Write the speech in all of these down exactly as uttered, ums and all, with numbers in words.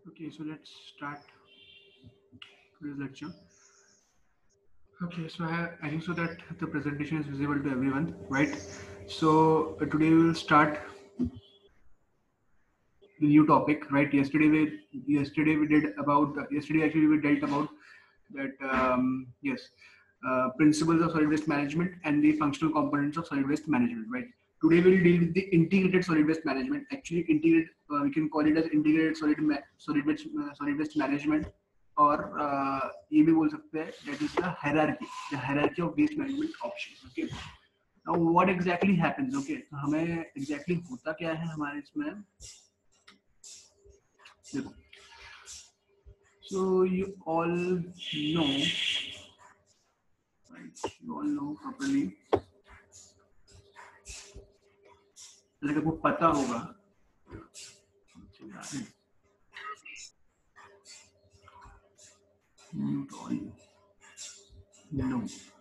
Okay, so let's start today's lecture. Okay, so I, have, I think so that the presentation is visible to everyone, right? So uh, today we will start the new topic, right? Yesterday we yesterday we did about yesterday actually we dealt about that um, yes, uh, principles of solid waste management and the functional components of solid waste management, right? Today we'll deal with the integrated solid waste management. Actually, integrated uh, we can call it as integrated solid ma- solid waste uh, solid waste management, और uh, ये भी बोल सकते हैं that is the hierarchy, the hierarchy of waste management options. Okay, now what exactly happens? Okay, तो हमें exactly होता क्या है हमारे इसमें देखो. So you all know, right? You all know properly. अगर आपको पता होगा, you all know.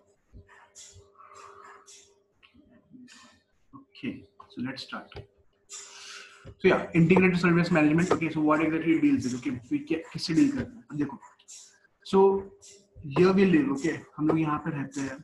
Okay, so let's start. So yeah, integrated solid waste management. Okay, so what exactly it deals with? Okay, we किससे deal करते हैं? अब देखो. So here we live. Okay, हम लोग यहाँ पे रहते हैं.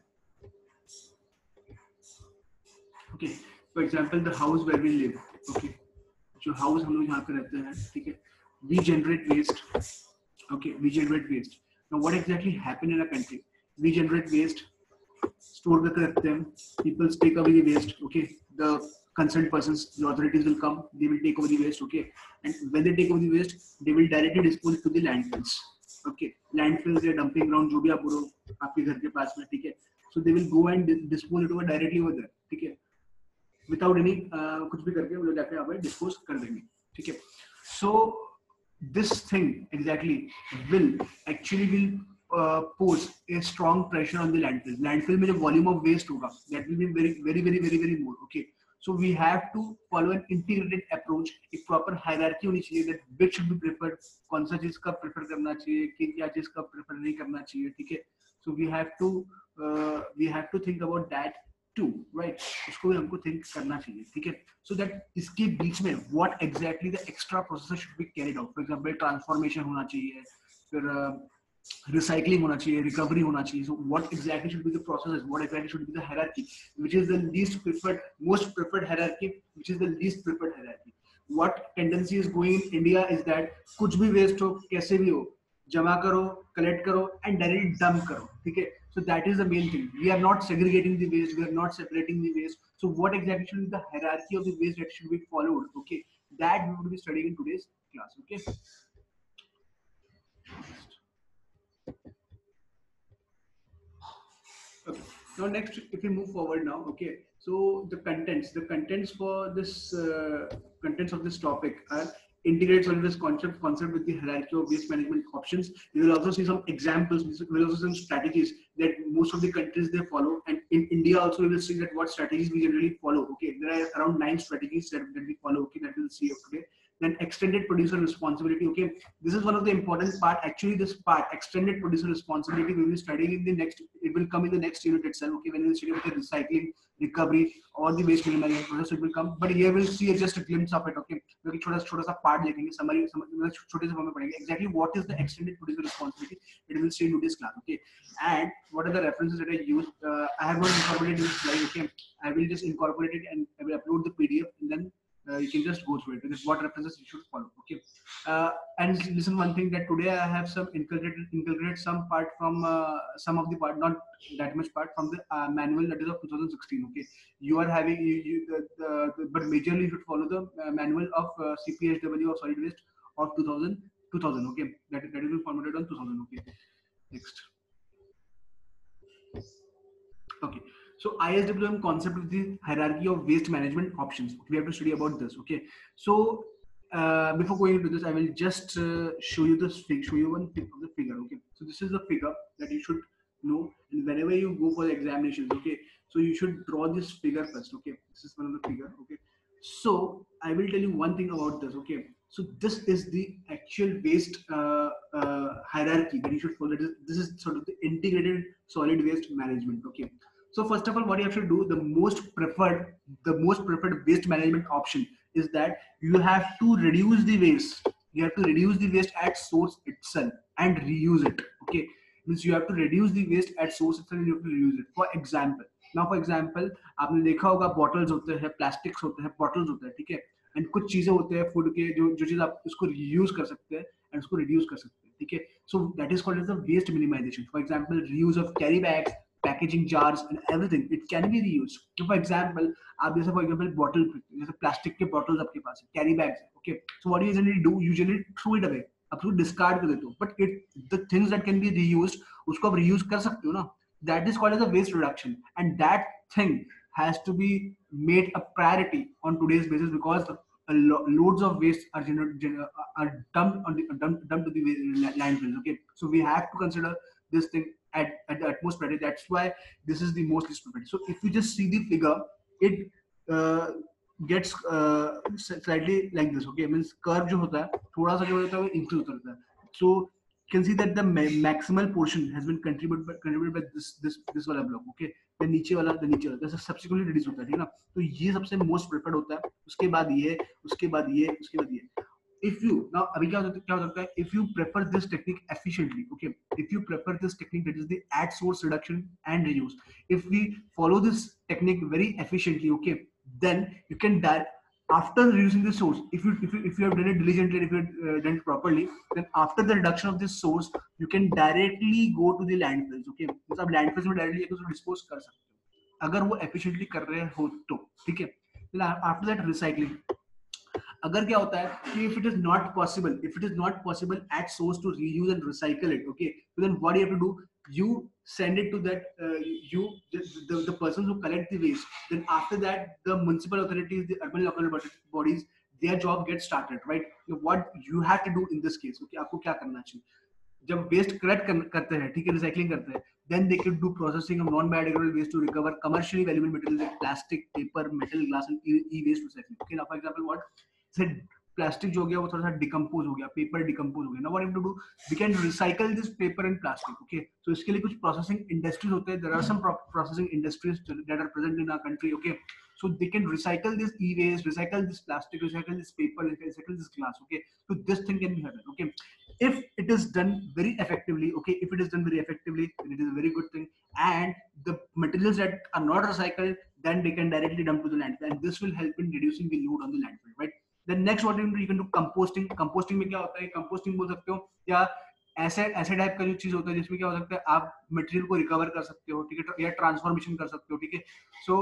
Okay, for example, the house where we live. Okay, जो house हम लोग यहाँ पे रहते हैं, ठीक है? We generate waste. Okay, we generate waste. Now, what exactly happened in a country? We generate waste. Store करके रखते हैं. People take away the waste. Okay, the concerned persons, the authorities will come. They will take over the waste. Okay, and when they take over the waste, they will directly dispose it to the landfills. Okay, landfills या dumping ground जो भी आप बोलो आपके घर के पास में, ठीक है? So they will go and dispose it over directly over there. ठीक है? Without any uh, कुछ भी करके वो लोग जाके यहाँ पे dispose कर देंगे. ठीक है? So this thing exactly will actually will uh, pose a strong pressure on the landfill. Landfill में जो volume of waste होगा, that will be very very very very very more. Okay, so we have to follow an integrated approach. एक proper hierarchy होनी चाहिए that which should be preferred, कौन सा चीज का prefer करना चाहिए, कि क्या चीज का prefer नहीं करना चाहिए, ठीक है? So we have to uh, we have to think about that too, right? उसको भी हमको think करना चाहिए, ठीक है? So that इसके बीच में what exactly the extra processes should be carried out. For example, transformation होना चाहिए, फिर uh, recycling होना चाहिए, recovery होना चाहिए. So what exactly should be the processes? What exactly should be the hierarchy? Which is the least preferred, most preferred hierarchy? Which is the least preferred hierarchy? What tendency is going in India is that कुछ भी waste हो, कैसे भी हो, जमा करो, collect करो, and directly dump करो, ठीक है? So that is the main thing. We are not segregating the waste. We are not separating the waste. So what exactly should be the hierarchy of the waste that should be followed? Okay, that we will be studying in today's class. Okay. Okay. Now next, if we move forward now, okay. So the contents, the contents for this uh, contents of this topic are integrate solid waste concept, concept with the hierarchy of waste management options. You will also see some examples. We will also see some strategies that most of the countries they follow, and in India also we will see that what strategies we generally follow. Okay, there are around nine strategies that, that we follow. Okay, that we'll see today. Then extended producer responsibility. Okay, this is one of the important part. Actually, this part, extended producer responsibility, we will be studying in the next. It will come in the next unit itself. Okay, when we will study about the recycling, recovery, or the waste minimization process, it will come. But here we'll see just a glimpse of it. Okay, क्योंकि छोटा छोटा सा part देखेंगे, summary छोटे से हमें पढ़ेंगे. Exactly what is the extended producer responsibility? It will see in this class. Okay, and what are the references that I use? Uh, I have not incorporated in this slide. Okay, I will just incorporate it and I will upload the P D F and then. Uh, you can just go through it. Because what references you should follow. Okay. Uh, and listen, one thing that today I have some inculcated, inculcated some part from uh, some of the part, not that much part from the uh, manual that is of two thousand sixteen. Okay. You are having, you, you the, the, the, but majorly you should follow the uh, manual of uh, C P H W of solid waste of two thousand. two thousand. Okay. That that is formatted on two thousand. Okay. Next. Okay. So I S W M concept is the hierarchy of waste management options. We have to study about this. Okay. So uh, before going into this, I will just uh, show you this figure. Show you one thing of the figure. Okay. So this is the figure that you should know. And whenever you go for the examinations, okay. So you should draw this figure first. Okay. This is one of the figure. Okay. So I will tell you one thing about this. Okay. So this is the actual waste uh, uh, hierarchy that you should follow. This is sort of the integrated solid waste management. Okay. So first of all, what you have to do, the most preferred, the most preferred waste management option is that you have to reduce the waste. you have to reduce the waste at source itself and reuse it. Okay, means you have to reduce the waste at source itself and you have to reuse it. For example, now for example आपने देखा होगा bottles होते हैं, plastics होते हैं, bottles होते हैं, ठीक है, एंड कुछ चीजें होते हैं फूड के जो जो चीज आप उसको रीयूज कर सकते हैं एंड उसको रिड्यूस कर सकते हैं, ठीक है. So that is called as the waste minimization. For example reuse of carry bags, packaging jars and everything, it can be reused. For example आप जैसे फॉर एग्जांपल बॉटल, जैसे प्लास्टिक के बॉटल्स आपके पास है, कैरी बैग्स है, okay, so what you generally do, you generally throw it away, आप उसको डिस्कार्ड कर देते हो, but it the things that can be reused उसको आप रीयूज कर सकते हो ना. That is called as a waste reduction and that thing has to be made a priority on today's basis because a lo loads of waste are gener gener are dumped on the dumped, dumped to the landfills. Okay, so we have to consider this thing at, at the utmost priority. That's why this is the most least priority. So if you just see the figure, it uh, gets uh, slightly like this. Okay, means curve जो होता है थोड़ा सा जो होता है वो increase होता रहता है. So you can see that the maximal portion has been contributed by, contributed by this this this वाला block. Okay, the नीचे वाला the नीचे वाला जैसे subsequently reduce होता है, ठीक है ना. तो ये सबसे most preferred होता है, उसके बाद ये, उसके बाद ये, उसके बाद ये. If you now अभी क्या होता है क्या होता है if you prefer this technique efficiently, okay, if you prefer this technique, that is the at source reduction and reuse, if we follow this technique very efficiently, okay, then you can direct after reducing the source, if you if you if you have done it diligently, if you have uh, done it properly, then after the reduction of this source you can directly go to the landfills. Okay, तो आप landfills में directly उसको dispose कर सकते हो अगर वो efficiently कर रहे हो तो, ठीक है. then after that recycling, अगर क्या होता है कि if it is not possible, if it is not possible at source to reuse and recycle it, okay, so then what do you have to do, you send it to that uh, you the, the the persons who collect the waste, then after that the municipal authorities, the urban local bodies, their job gets started, right. So what you have to do in this case, okay, आपको क्या करना चाहिए जब waste collect करते हैं, ठीक है, recycling करते हैं, then they could do processing of non-biodegradable waste to recover commercially valuable materials like plastic, paper, metal, glass and e-waste recycling. Okay, now for example what said plastic जो हो गया वो थोड़ा सा डिकम्पोज हो गया, पेपर डिकम्पोज हो गया. Now what you to do, we can recycle this paper and plastic. Okay, तो इसके लिए कुछ प्रोसेसिंग इंडस्ट्रीज होते हैं, there are some processing industries that are present in our country. Okay, so they can recycle this e-waste, recycle this plastic, recycle this paper, recycle this glass. Okay, so this thing can be happen. Okay, if it is done very effectively, okay, if it is done very effectively, then it is a very good thing. And the materials that are not recycled, then they can directly dump to the landfill, and this will help in reducing the load on the landfill, right. Then next what you can do, you can do composting. Composting में क्या होता है, composting बोल सकते हो या ऐसे ऐसे टाइप का जो चीज होता है जिसमें क्या हो सकता है आप मटेरियल को रिकवर कर सकते हो, ठीक है, या ट्रांसफॉर्मेशन कर सकते हो, ठीक है. सो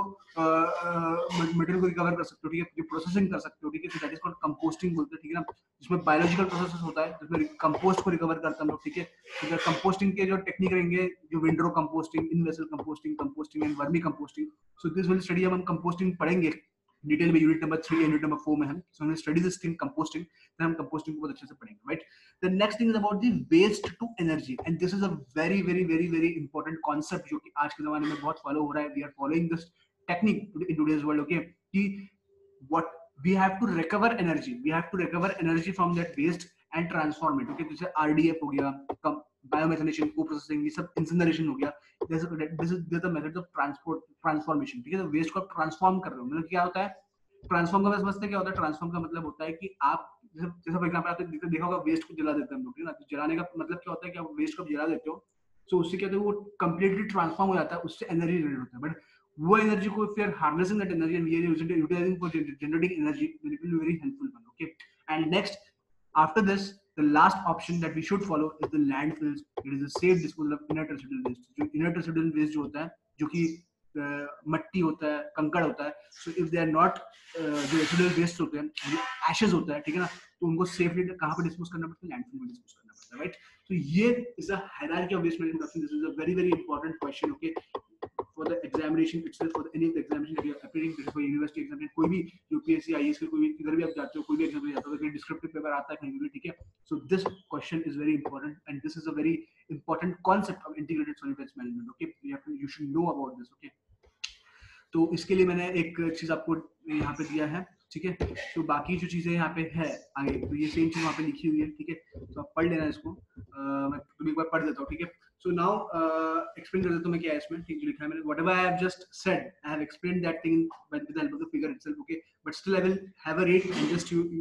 मटेरियल को रिकवर कर सकते हो, ठीक है, प्रोसेसिंग कर सकते हो, ठीक है. दैट इज कॉल्ड कंपोस्टिंग बोलते हैं, ठीक है ना, जिसमें बायोलॉजिकल प्रोसेस होता है जिसमें कंपोस्ट को रिकवर करते हैं लोग, ठीक है. तो कंपोस्टिंग के जो टेक्निक रहेंगे, जो window composting, in vessel composting, composting and vermi composting. So this will study, हम कंपोस्टिंग पढ़ेंगे डिटेल में यूनिट नंबर थ्री या यूनिट नंबर फोर में हम. सो हमने study this thing composting, then हम कंपोस्टिंग को बहुत अच्छे से पढ़ेंगे, right. The next thing is about the waste to energy, and this is a very very very very important concept जो कि आज के जमाने में बहुत फॉलो हो रहा है. We are following this technique in today's world. Okay, कि what we have to recover energy, we have to recover energy from that waste and transform it. Okay, जैसे आरडीएफ हो गया, बायोमेथनेशन, को प्रोसेसिंग, ये सब इंसिनरेशन हो गया. This is the method of transport transformation, ठीक है. तो वेस्ट को आप ट्रांसफॉर्म कर रहे हो, मतलब क्या होता है ट्रांसफॉर्म का समझते क्या होता है. ट्रांसफॉर्म का मतलब होता है कि आप जैसे फॉर एग्जांपल आपने देखा होगा वेस्ट को जला देते हैं हम लोग, ठीक है ना. जलाने का मतलब क्या होता है कि आप वेस्ट को जला देते हो, सो उससे क्या होता है वो कंप्लीटली ट्रांसफॉर्म हो जाता है, उससे एनर्जी जनरेट होता है. बट वो एनर्जी को if you are harnessing that energy and we are utilizing for generating energy, then it will be very helpful one. Okay, and next after this the last option that we should follow is the landfills. It is a safe disposal of inert residual waste. जो inert residual waste जो होता है, जो कि Uh, मट्टी होता है, कंकड़ होता है, so if they are not जो रेसिडुअल वेस्ट होते हैं, जो एशेस होता है, ठीक है ना, तो उनको सेफली कहां पे डिस्पोज करना पड़ता है, लैंडफिल में डिस्पोज करना पड़ता है, राइट. तो ये is a hierarchy of waste management option. This is a very very important question, okay, for the examination itself, for any of the examination that you are appearing for university examination, कोई भी UPSC IAS के कोई भी किधर भी आप जाते हो, कोई भी एग्जाम में जाते हो, अगर डिस्क्रिप्टिव पेपर आता है कहीं भी, ठीक है. So this question is very important and this is a very important concept of integrated solid waste management. Okay, you have to you should know about this. Okay, तो इसके लिए मैंने एक चीज आपको यहाँ पे दिया है, ठीक है। तो बाकी जो चीजें यहाँ पे है आगे, तो ये सेम चीज वहाँ पे लिखी हुई है, ठीक है। तो आप पढ़ लेना इसको, uh, मैं तुम्हें एक बार पढ़ देता हूँ, ठीक है। सो नाउ एक्सप्लेन कर देता हूँ मैं क्या है इसमें, ठीक, जो लिखा है मैंने, whatever I have just said I have explained that thing with the help of the figure itself, okay, but still I will have a rate and just you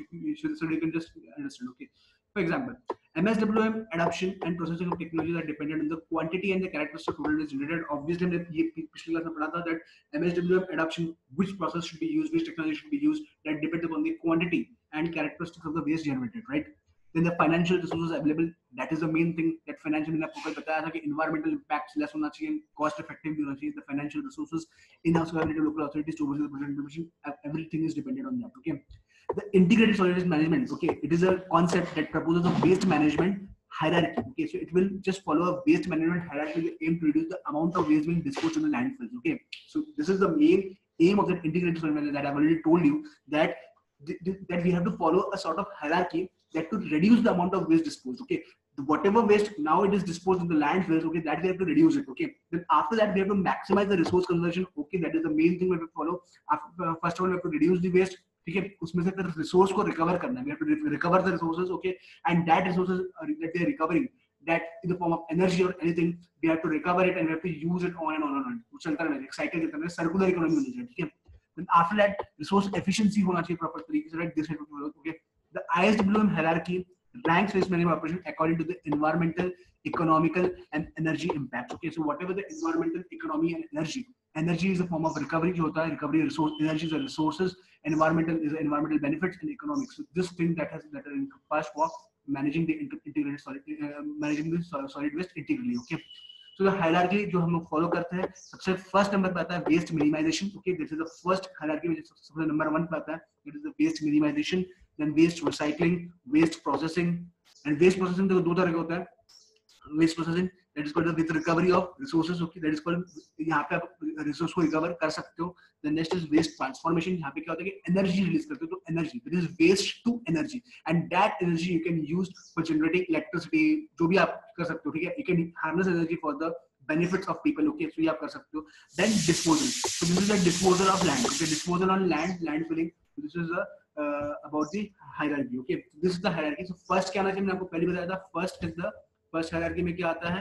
so you can just understand, okay. For example, M S W M adoption and processing of technologies are dependent on the quantity and the characteristics of total generated. Obviously, हमने ये पिछली class में पढ़ा था that M S W M adoption, which process should be used, which technology should be used, that depends upon the quantity and characteristics of the waste generated, right? Then the financial resources available, that is the main thing, that financial, मैंने आपको कल बताया था कि environmental impacts less होना चाहिए, cost effective भी होना चाहिए. The financial resources, in-house collaborative local authorities to oversee the project implementation, everything is dependent on that, okay. The integrated solid waste management, okay, it is a concept that proposes a waste management hierarchy, okay. So it will just follow a waste management hierarchy with the aim to reduce the amount of waste being disposed in the landfills, okay. So this is the main aim of that integrated solid management that I've already told you, that that we have to follow a sort of hierarchy that to reduce the amount of waste disposed, okay. Whatever waste now it is disposed in the landfills, okay, that we have to reduce it, okay. Then after that we have to maximize the resource conservation, okay, that is the main thing we have to follow. After, uh, first of all we have to reduce the waste, ठीक है, उसमें से फिर resource को recover करना है, we have to recover the resources, okay, and that resources that they are recovering, that in the form of energy or anything, we have to recover it and we have to use it on and on and on. चलता रहना है, cycle की तरह, circular economy होनी चाहिए, ठीक है. Then after that, resource efficiency होना चाहिए proper तरीके से, right? This है, okay. The I S W M hierarchy ranks waste management operation according to the environmental, economical, and energy impacts. Okay, so whatever the environmental, economy, and energy. Energy is a form of recovery. जो होता है recovery resource. Energy is the resources. Environmental is the environmental benefits, and economics. So this thing that has that are encompassed for managing the integrated solid, uh, managing the solid waste integrally. Okay. So the hierarchy जो हम लोग follow करते हैं, सबसे first number पे आता है waste minimization. Okay, this is the first hierarchy which सबसे number one पे आता है. It is the waste minimization, then waste recycling, waste processing, and waste processing तो दो तरह का होता है. Waste processing, that is called the with recovery of resources. Okay, that is called यहाँ पे आप resource को recover कर सकते हो. The next is waste transformation. यहाँ पे क्या होता है कि energy release करते हो, तो energy, that is waste to energy, and that energy you can use for generating electricity. जो भी आप कर सकते हो, ठीक है. You can harness energy for the benefits of people. Okay, so ये आप कर सकते हो. Then disposal. So this is the disposal of land. Okay, disposal on land, land filling. So this is a uh, about the hierarchy. Okay, this is the hierarchy. So first क्या ना, मैंने आपको पहले बताया था. First is the first hierarchy में क्या आता है,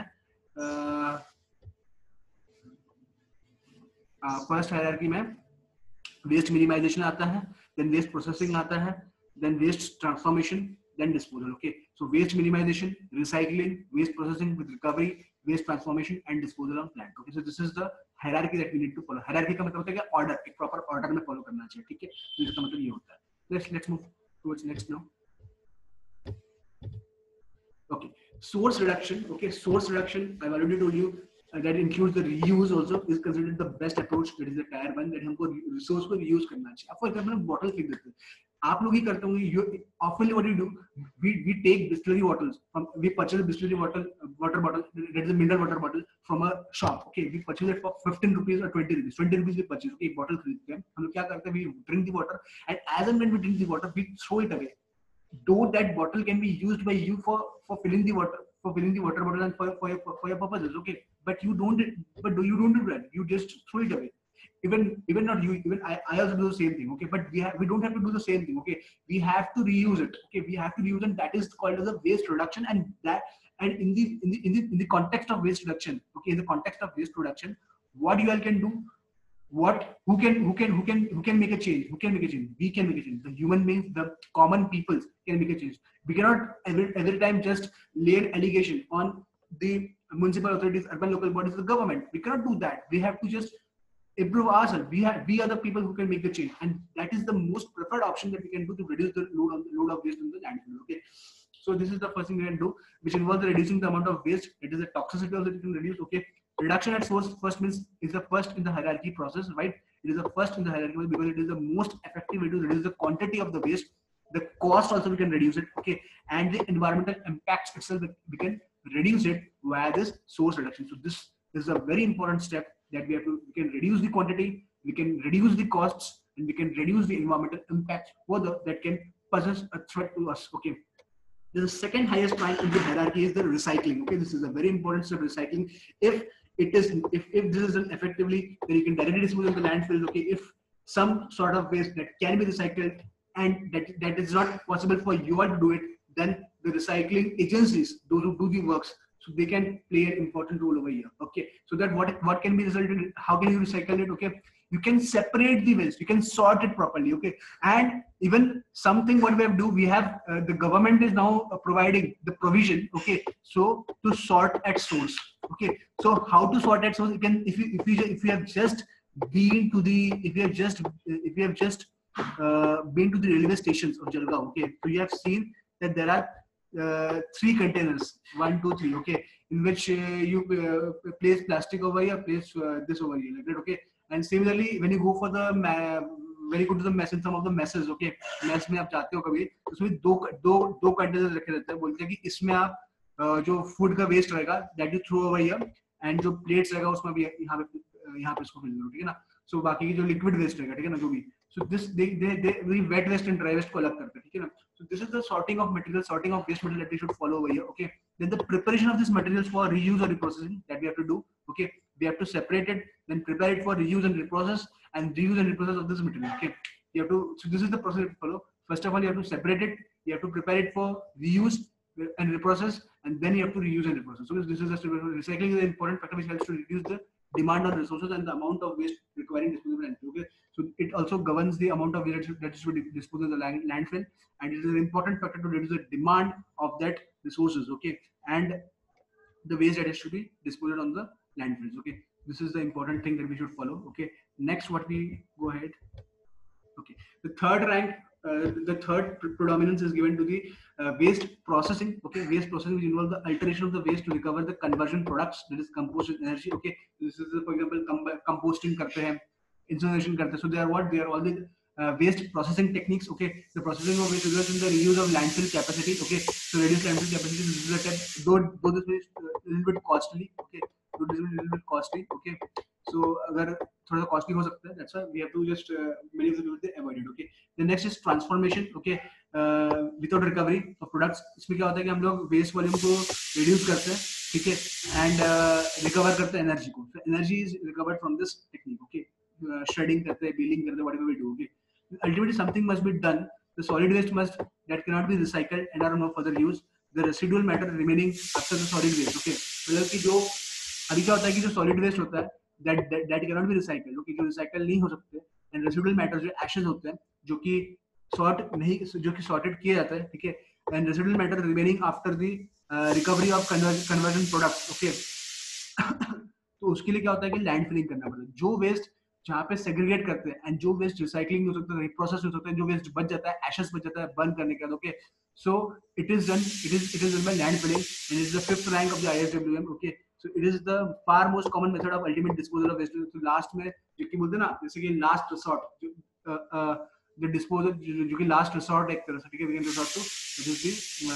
फर्स्ट हायरार्की में वेस्ट मिनिमाइजेशन आता है, देन वेस्ट प्रोसेसिंग आता है, then waste transformation, then disposal. Okay, so waste minimization, recycling, waste processing with recovery, waste transformation and disposal on plant. Okay, so this is the hierarchy that we need to follow. Hierarchy का मतलब होता है कि order, एक proper order में follow करना चाहिए, ठीक है. तो इसका मतलब ये होता है. Let's let's move towards next now. Okay, source reduction. Okay, source reduction, I've already told you uh, that includes the reuse also is considered the best approach. That is the tier one, that हमको resource को reuse करना चाहिए. अब for example bottle फेंक देते हैं, आप लोग ही करते होंगे. You often what you do, we we take distillery bottles from, we purchase a distillery bottle, water bottle, that is a mineral water bottle from a shop. Okay, we purchase it for fifteen rupees or twenty rupees. twenty rupees we purchase. Okay, bottle खरीदते हैं, हम लोग क्या करते हैं, we drink the water, and as and when we drink the water, we throw it away. Though that bottle can be used by you for for filling the water, for filling the water bottle and for for your, for your purposes, okay, but you don't, but do you don't do that, you just throw it away. Even even not you, even I, I also do the same thing. Okay, but we have we don't have to do the same thing. Okay, we have to reuse it. Okay, we have to reuse it, and that is called as a waste reduction. And that, and in the in the in the, in the context of waste reduction, okay, in the context of waste reduction, what you all can do, what who can who can who can who can make a change, who can make a change, we can make a change. The human beings, the common people can make a change. We cannot every, every time just lay an allegation on the municipal authorities, urban local bodies, the government. We cannot do that. We have to just improve ourselves. We have we are the people who can make the change, and that is the most preferred option that we can do to reduce the load on the load of waste in the landfill. Okay, so this is the first thing we can do, which involves reducing the amount of waste. It is a toxicity also you can reduce. Okay, reduction at source first means is the first in the hierarchy process, right? It is the first in the hierarchy because it is the most effective way to reduce the quantity of the waste. The cost also we can reduce it, okay, and the environmental impacts itself we can reduce it via this source reduction. So this is a very important step that we have to. We can reduce the quantity, we can reduce the costs, and we can reduce the environmental impact further that can pose a threat to us. Okay. The second highest point in the hierarchy is the recycling. Okay, this is a very important step, recycling. If it is, if, if this is done effectively, then you can directly dispose of the landfill. Okay, if some sort of waste that can be recycled and that that is not possible for you all to do it, then the recycling agencies, those who do the works, so they can play an important role over here. Okay, so that what what can be resulted, how can you recycle it? Okay, you can separate the waste, you can sort it properly. Okay, and even something what we have to do, we have uh, the government is now uh, providing the provision, okay, so to sort at source. Okay, so how to sort at source? You can, if you if you if you have just been to the if you have just if you have just uh, been to the railway stations of Jalgaon, okay, so you have seen that there are uh, three containers, one, two, three, okay, in which uh, you uh, place plastic over here, place uh, this over here, like that, okay. And similarly, when you go for the when you go to the mess in some of the messes, okay, mess में आप जाते हो कभी, उसमें दो दो दो container रखे रहते हैं, बोलते हैं कि इसमें आप uh, जो फूड का वेस्ट रहेगा that you throw over here, and जो प्लेट्स रहेगा उसमें भी यहाँ पे यहाँ पे इसको फिल करो, ठीक है ना. सो बाकी की जो लिक्विड वेस्ट रहेगा, ठीक है ना, जो भी, so this they they they wet waste and dry waste को अलग करते हैं, ठीक है ना. So this is the sorting of material, sorting of waste material that we should follow over here. Okay. Then the preparation of these materials for reuse or reprocessing that we have to do. Okay. We have to separate it, then prepare it for reuse and reprocess, and reuse and reprocess of this material. Okay. You have to. So this is the process to follow. First of all, you have to separate it. You have to prepare it for reuse and reprocess, and then you have to reuse and reprocess. So this is just recycling is an important factor which helps to reduce the demand on resources and the amount of waste requiring disposal. Okay. So it also governs the amount of waste that should be disposed in the landfill, and it is an important factor to reduce the demand of that resources. Okay, and the waste that is to be disposed on the landfills. Okay, this is the important thing that we should follow. Okay, next what we go ahead. Okay, the third rank, uh, the third predominance is given to the uh, waste processing. Okay, waste processing which involves the alteration of the waste to recover the conversion products, that is compost energy. Okay, this is the, for example, com composting karte hain, incineration karte. So they are what? They are all the uh, waste processing techniques. Okay, the processing of waste results in the reuse of landfill capacity. Okay, so reduce landfill capacity. This is a step, though, though this is a little bit costly. Okay, though this is a little bit costly. Okay, so अगर थोड़ा सा costly हो सकता है, that's why we have to just uh, many of the people they avoid it. Okay, the next is transformation. Okay, uh, without recovery of products. इसमें क्या होता है कि हम लोग waste volume को reduce करते हैं, ठीक है, and uh, recover करते हैं energy को. So energy is recovered from this technique. Okay, uh, shredding करते हैं, baling करते हैं, whatever we do. Okay, ultimately something must be done. The solid waste must that cannot be recycled and are no further used. The residual matter remaining after the solid waste. Okay, मतलब कि जो अभी क्या होता है कि जो solid waste होता है that that, that cannot be recycled. Okay, जो recycle नहीं हो सकते, and residual matter जो ashes होते हैं जो कि sort नहीं जो कि sorted किया जाता है, ठीक है, and residual matter remaining after the uh, recovery of conversion conversion products. Okay, तो उसके लिए क्या होता है कि लैंड फिलिंग करना पड़ता है. जो वेस्ट जहाँ पे सेग्रीगेट करते हैं एंड जो वेस्ट रिसाइकलिंग हो सकता है, रिप्रोसेस हो सकता है, जो वेस्ट बच जाता है, एशेस बच जाता है बर्न करने के बाद. Okay, so it is done it is it is done by land filling and is the fifth rank of the I S W M. Okay, so it is the far most common method of ultimate disposal of waste. तो last में जो कि बोलते हैं ना, जैसे कि last resort, जो जो डिस्पोजल जो कि लास्ट रिसोर्ट एक तरह से, ठीक है, we can resort to this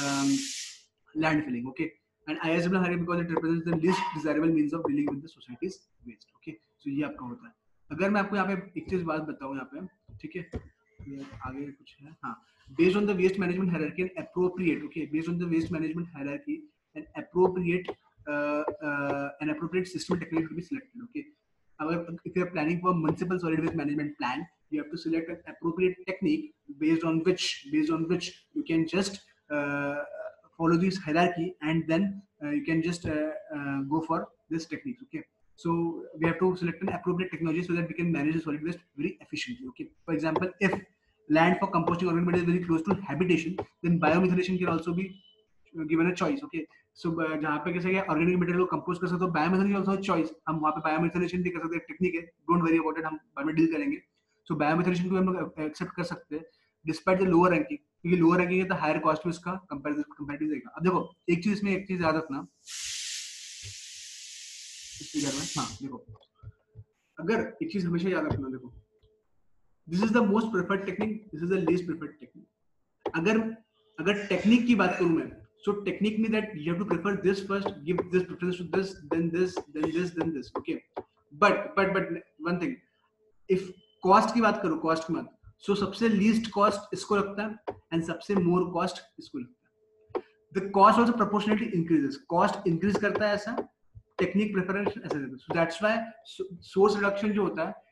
the land filling. Okay, and I S W M because it represents the least desirable means of dealing with the society's waste. Okay, so ये आपका होता है. अगर मैं आपको यहाँ पे एक चीज बात बताऊँ यहाँ पे, ठीक है, आगे कुछ है, हाँ, based on the waste management hierarchy and appropriate, okay, based on the waste management hierarchy and appropriate uh, uh, an appropriate system technique should be selected. Okay, अगर if you are planning for municipal solid waste management plan, you have to select an appropriate technique based on which based on which you can just uh, follow this hierarchy, and then uh, you can just uh, uh, go for this technique. Okay, so we have to select an appropriate technology so that we can manage the solid waste very efficiently. Okay, for example, if land for composting organic matter is very close to habitation, then biomethylation can also be given a choice. Okay, so जहाँ पे कैसे क्या organic material को compose कर सकते हो, biomethylation is also a choice. हम वहाँ पे biomethylation भी कर सकते हैं, टेक्निक है, don't worry about it, हम बाद में डील करेंगे. So biomethylation को हम लोग accept कर सकते हैं despite the lower ranking, क्योंकि लोअर रैंकिंग है तो हायर कॉस्ट में इसका कंपैरेटिव कंपैरेटिव देगा. अब देखो एक चीज इसमें एक चीज याद रखना इस फिगर में, हाँ देखो, अगर एक चीज हमेशा याद रखना, देखो, this is the most preferred technique, this is the least preferred technique. अगर अगर टेक्निक की बात करूं मैं, सो टेक्निक में that you have to prefer this first, give this preference to this, then this, then this, then this. Okay, but but but one thing, if cost की बात करो, कॉस्ट की बात, सो so, सबसे लीस्ट कॉस्ट इसको लगता है and सबसे मोर कॉस्ट इसको लगता है. The cost also proportionally increases, cost increase करता है ऐसा, टेक्निक प्रेफरेंस ऐसा देता है. So that's why source reduction जो होता है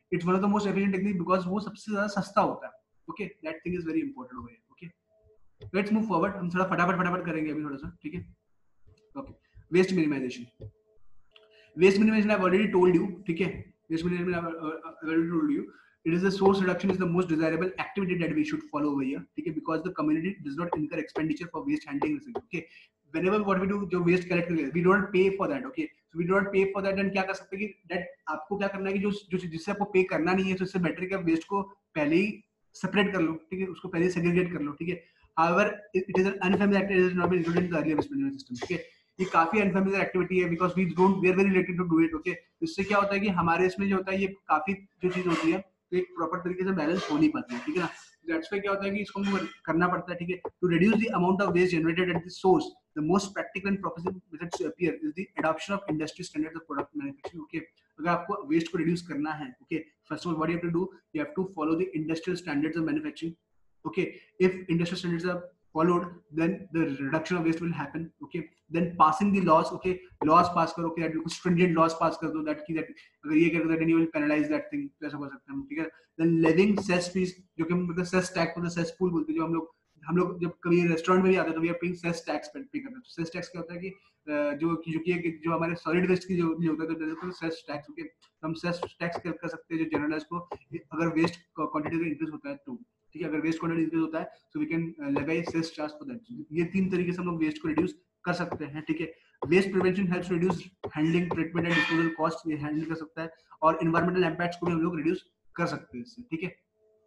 it's one of the most efficient technique because वो सबसे ज्यादा सस्ता होता है. Okay, that thing is very important over here. Okay, let's move forward. हम थोड़ा फटाफट फटाफट करेंगे अभी थोड़ा सा. ठीक है. Okay, waste minimization. Waste minimization I have already told you. ठीक है, waste minimization I have already told you. It is the source reduction is the most desirable activity that we should follow over here. Okay, because the community does not incur expenditure for waste handling. Okay, whenever what we do, जो waste collect करेंगे, we don't pay for that. Okay, so we don't pay for that. Then क्या कर सकते हैं कि that आपको क्या करना है कि जो जो जिससे आपको पे करना नहीं है, तो इससे बेटर कि आप waste को पहले ही separate कर लो. ठीक है, उसको पहले segregate कर लो. ठीक है. However, it is an unfamiliar activity. It is not been included in the earlier waste management system. Okay, ये काफी अनफेमिलियर एक्टिविटी है because we don't we are very related to do it. Okay, इससे क्या होता है कि हमारे इसमें जो होता है ये काफी जो चीज होती है तो एक प्रॉपर तरीके से बैलेंस हो नहीं पाती है. ठीक है ना. दैट्स व्हाई क्या होता है कि इसको हमको करना पड़ता है. ठीक है, to reduce the amount of waste generated at the source the most practical and profitable method to appear is the adoption of industry standards of product manufacturing. Okay, अगर आपको वेस्ट को रिड्यूस करना है, okay, first of all what you have to do, you have to follow the industrial standards of manufacturing. Okay, if industrial standards are followed, then the reduction of waste will happen. Okay, then passing the laws. Okay, laws pass करो. Okay, that stringent laws pass कर दो that कि that अगर ये करोगे then you will penalize that thing. तो ऐसा हो सकता है. ठीक है. Then levying cess fees, जो कि हम मतलब cess tax मतलब cess pool बोलते हैं, जो हम लोग हम लोग जब कभी रेस्टोरेंट में भी आते हैं तो we are paying cess tax पे पे करते हैं. तो cess tax क्या होता है कि जो जो कि जो हमारे सॉलिड वेस्ट की जो होता है तो cess tax. ओके, हम cess tax कर सकते हैं जो जनरलाइज को अगर वेस्ट क्वांटिटी का इंक्रीज होता है तो. ठीक है, अगर वेस्ट क्वांटिटी इंक्रीज होता है so we can levy cess charge for that. ये तीन तरीके से हम लोग वेस्ट को रिड्यूस कर सकते हैं. ठीक है, waste prevention helps reduce handling, treatment and disposal cost, ये हैंडल कर सकता है, और एनवायरमेंटल इंपैक्ट्स को भी हम लोग रिड्यूस कर सकते हैं इससे. ठीक है,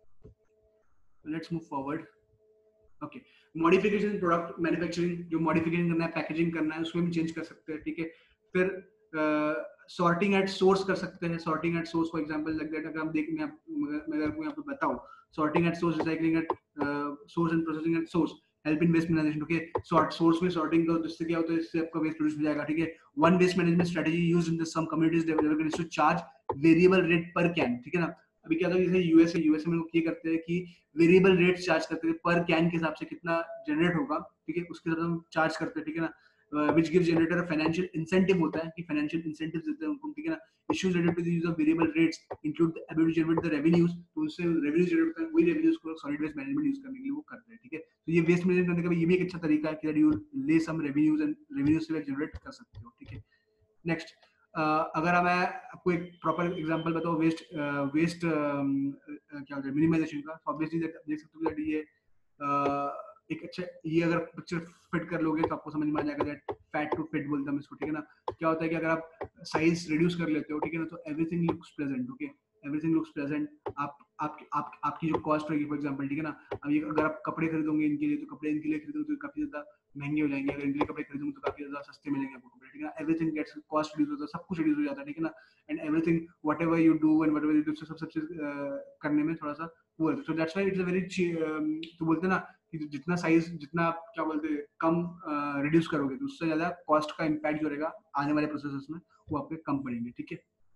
let's move forward. Okay, modification product manufacturing, जो मॉडिफिकेशन करना है, पैकेजिंग करना है, उसमें भी चेंज कर सकते हैं. ठीक है, फिर सॉर्टिंग एट सोर्स कर सकते हैं. Sorting at source for example like that अगर हम देख मैं मैं अगर आपको बताऊं, sorting at source, recycling at source and processing at source help in waste management. Okay, sort source में सॉर्टिंग करो, जिससे क्या होता है, इससे आपका वेस्ट रिड्यूस हो जाएगा. ठीक है, one waste management strategy used in the some communities development to charge variable rate per can. ठीक है ना. अभी क्या होता है जैसे यूएस है, यूएस में लोग ये करते हैं कि वेरिएबल रेट चार्ज करते हैं पर कैन के हिसाब से कितना जनरेट होगा. ठीक है, उसके हिसाब से हम चार्ज करते हैं. ठीक है ना. Uh, which gives generator a financial incentive होता है कि financial incentives देते हैं उनको. ठीक है ना. Issues related to the use of variable rates include the ability to generate the revenues. तो उससे revenues generate होता है, वही revenues को solid waste management use करने के लिए वो करते हैं. ठीक है, तो ये waste management करने का भी ये भी एक अच्छा तरीका है कि that you lay some revenues and revenues से generate कर सकते हो. ठीक है, next uh, अगर मैं आपको एक proper example बताऊँ waste uh, waste um, uh, क्या होता है minimization का, so obviously देख सकते हो that ये uh, एक अच्छा ये अगर पिक्चर फिट कर लोगे तो आपको समझ में आ जाएगा दैट फैट टू फिट बोलते हैं इसको. ठीक है ना. क्या होता है कि अगर आप साइज रिड्यूस कर लेते हो, ठीक है ना, तो everything looks present. Okay, everything looks present. आप आप आप आपकी जो कॉस्ट होगी फॉर एग्जांपल, ठीक है ना, अब ये अगर आप कपड़े खरीदोगे इनके लिए तो कपड़े इनके लिए खरीदोगे तो काफी ज्यादा महंगे हो जाएंगे. अगर इनके लिए कपड़े खरीदोगे तो काफी ज्यादा सस्ते मिलेंगे आपको कपड़े. ठीक है ना. एवरीथिंग गेट्स कॉस्ट रिड्यूस होता है, सब कुछ रिड्यूस हो जाता है. ठीक है ना. And everything whatever you do and whatever you do सब सब चीज करने में थोड़ा सा वो है. So that's why it's a very तो बोलते हैं ना कि जितना साइज जितना आप क्या बोलते हैं कम रिड्यूस uh, करोगे तो उससे ज्यादा कॉस्ट का इम्पैक्ट जो रहेगा आने वाले प्रोसेसेस में वो आपके कम पड़ेंगे. ठीक है,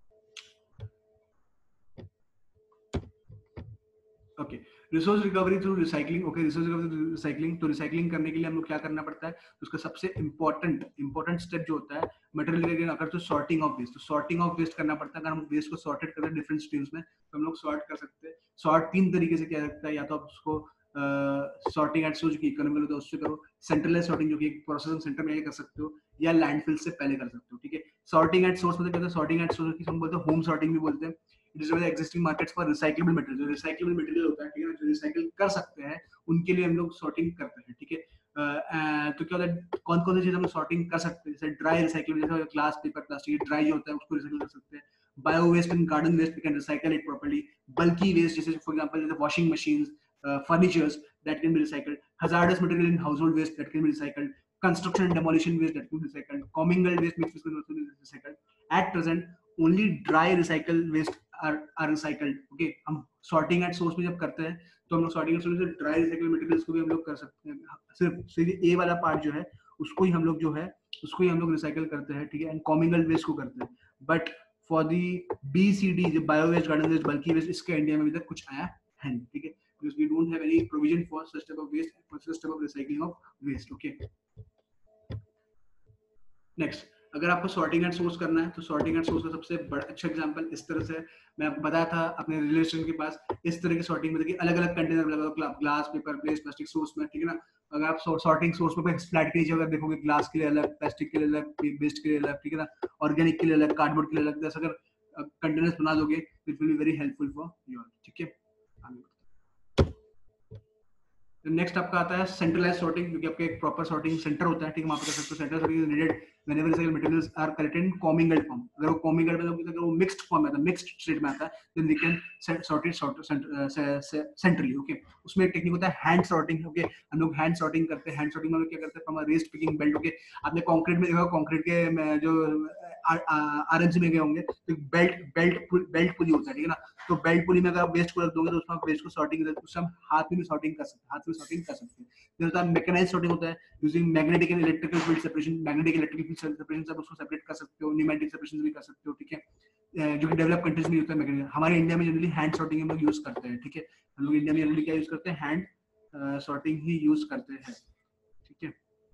okay. Resource recovery through recycling. Okay, resource recovery through recycling. तो रिसाइकलिंग करने के लिए हम लोग क्या करना पड़ता है, तो उसका सबसे इंपॉर्टेंट इंपॉर्टेंट स्टेप जो होता है मटेरियल अगर तो सॉर्टिंग ऑफ वेस्ट. तो सॉर्टिंग ऑफ वेस्ट करना पड़ता है. अगर हम वेस्ट को सॉर्टेड करते हैं डिफरेंट स्ट्रीम्स में तो हम लोग सॉर्ट कर सकते हैं. सॉर्ट तीन तरीके से किया जाता है, या तो आप उसको सॉर्टिंग एट सोर्स की इकोनॉमी होता है उससे करो, सेंट्रलाइज सॉर्टिंग जो कि एक प्रोसेसिंग सेंटर में कर सकते हो, या लैंडफिल से पहले कर सकते हो. ठीक है, सॉर्टिंग एट सोर्स मतलब क्या होता है, सॉर्टिंग एट सोर्स की हम बोलते हैं होम सॉर्टिंग भी बोलते हैं. It is the existing markets for recyclable material. जो रिसाइक्लेबल मटेरियल होता है, ठीक है, जो रिसाइकल कर सकते हैं उनके लिए हम लोग सॉर्टिंग करते हैं. ठीक है, तो क्या होता है कौन कौन सी चीज हम लोग सॉर्टिंग कर सकते हैं, जैसे ड्राई रिसाइकल, जैसे ग्लास पेपर प्लास्टिक ड्राई जो होता है उसको रिसाइकल कर सकते हैं. Bio waste and garden waste we can recycle it properly. Bulky waste जैसे फॉर एग्जांपल जैसे washing machines, furnitures that can be recycled. Hazardous material in household waste that can be recycled. Construction and demolition waste that can be recycled. Commingled waste mixed with also be recycled. At present, only dry recycled waste are are recycled. Okay, हम sorting at source में जब करते हैं तो हम लोग sorting at source से dry recycled materials को भी हम लोग कर सकते हैं. सिर्फ सिर्फ A वाला पार्ट जो है उसको ही हम लोग जो है उसको ही हम लोग रिसाइकल करते हैं. ठीक है, एंड commingled waste को करते हैं. But for the B C D जो bio waste, garden waste, bulky waste, इसके इंडिया में अभी तक कुछ आया है नहीं. ठीक है, because we don't have any provision for such type of waste, for such type of recycling of waste. Okay, next अगर आपको सॉर्टिंग एंड सोर्स करना है तो सॉर्टिंग एंड सोर्स का सबसे बड़ा अच्छा एग्जांपल इस तरह से मैं आपको बताया था अपने रिलेशन के पास, इस तरह की सॉर्टिंग में देखिए अलग अलग कंटेनर लगा, glass, paper, plate, plastic, source में, ठीक है ना। अगर आप सॉर्टिंग सोर्स पे फ्लैट के नीचे अगर देखोगे ग्लास के लिए अलग, प्लास्टिक के लिए अलग, वेस्ट के लिए अलग, ठीक है ना, ऑर्गेनिक के लिए अलग, कार्डबोर्ड के लिए अलग, जैसे अगर कंटेनर्स बना दोगे it will be very helpful for you all, ठीक है। नेक्स्ट आपका आता है सेंट्रलाइज सॉर्टिंग, क्योंकि आपका एक प्रॉपर सॉर्टिंग सेंटर होता है, ठीक है, वहां पे कर सकते हो। Central sorting is needed whenever recycled materials are collected in commingled form. अगर वो कॉमिंगल्ड में अगर वो मिक्स्ड फॉर्म में आता है, मिक्स्ड स्टेट में आता है, then we can sort it centrally, okay. उसमें एक टेक्निक होता है हैंड सॉर्टिंग, ओके। हम लोग हैंड सॉर्टिंग करते हैं। हैंड सॉर्टिंग में क्या करते हैं, from a rest picking belt, okay. आपने कंक्रीट में देखा, कंक्रीट के जो आरएनसी में गए होंगे तो बेल्ट बेल्ट बेल्ट पुली होता है, ठीक है ना। तो बेल्ट पुली में अगर आप वेस्ट को रख दोगे तो उसमें वेस्ट को सॉर्टिंग, उससे हम हाथ में भी सॉर्टिंग कर सकते हैं, हाथ में सॉर्टिंग कर सकते हैं। फिर होता है मैकेनाइज्ड सॉर्टिंग, होता है using magnetic and electrical field separation. Magnetic electrical field separation से आप उसको सेपरेट कर सकते हो, न्यूमेटिक सेपरेशन भी कर सकते हो, ठीक है, जो कि डेवलप कंट्रीज में होता है मैग्नेटिक। हमारे इंडिया में जनरली हैंड सॉर्टिंग हम लोग यूज करते हैं, ठीक है। हम लोग इंडिया में जनरली क्या यूज करते हैं, हैंड सॉर्टिंग ही यूज करते हैं, ठीक है।